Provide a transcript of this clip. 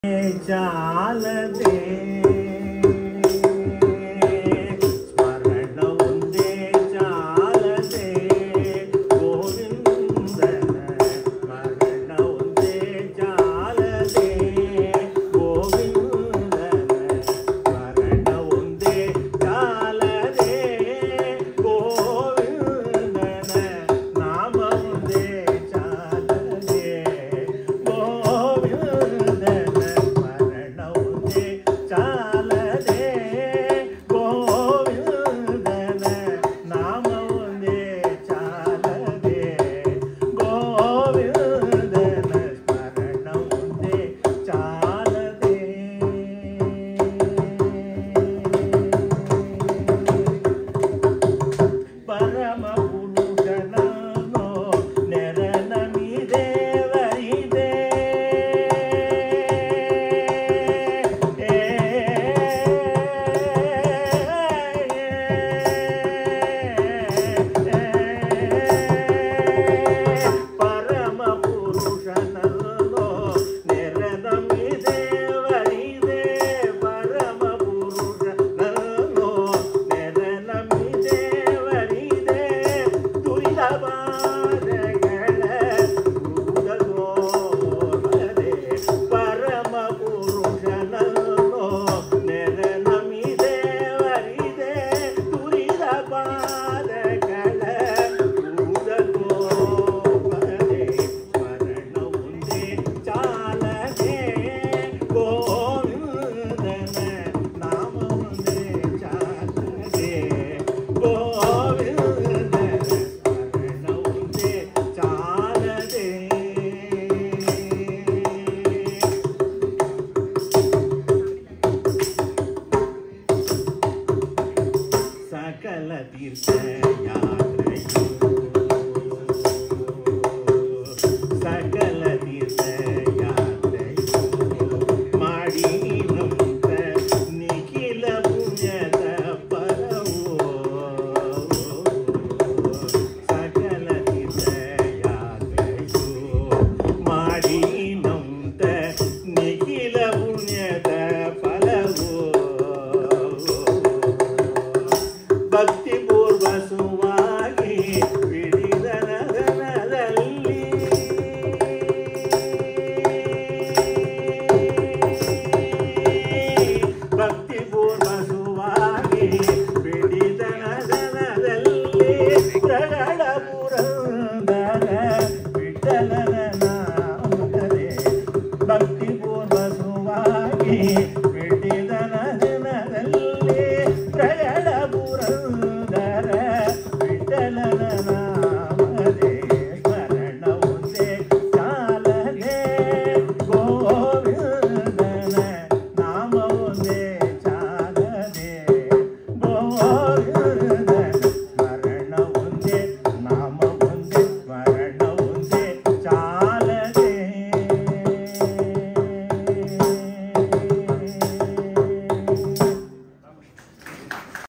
ಚಾಲದೆ ಸ್ಮರಣ ಒಂದೇ ಚಾಲದೆ ಗೋವಿಂದನ ಸ್ಮರಣ ಒಂದೇ ಚಾಲದೆ ಗೋವಿಂದನ ಸ್ಮರಣ ಒಂದೇ ಚಾಲದೆ ಗೋವಿಂದನ ನಾಮ ಒಂದೇ ಚಾಲದೆ ಗೋವಿಂದನ ಚಾಲದೆ ಗೋವಿಂದನ ನಾಮ ಒಂದೇ ಚಾಲದೆ ಗೋವಿಂದನ ಸ್ಮರಣ ಒಂದೇ ಚಾಲದೆ ಪರಮ ಪುರುಷನೋ ನೆರನಮಿದೆ ಸಕಲ ತೀರ್ಥ ಯಾತ್ರೆಯು ಸಕಲ ತೀರ್ಥ ಯಾತ್ರೆಯು ಮಾಡಿ ನಂತ ನಿಖಿಲ ಪುಣ್ಯದ ಪರವು ಸಕಲ ತೀರ್ಥ ಯಾತ್ರೆಯು ಮಾಡಿ ನಂತ ನಿಖಿಲ ಪುಣ್ಯದ ಫಲವು ಭಕ್ತಿ ಪೂರ್ವಸುವಾಗಿ ಬಿಡಿದನದಲ್ಲಿ ಭಕ್ತಿ ಪೂರ್ವಸುವಾಗಿ ಬಿಡಿದನದಲ್ಲಿ ಪ್ರಗಡ ಪುರಂದರ ವಿಠಲನ ನಾಮಕರೇ ಭಕ್ತಿ ಪೂರ್ವಸುವಾಗಿ ಬಿಡಿದನದಲ್ಲಿ ಪ್ರಗಡ ಪುರಂದರ ವಿಠಲನ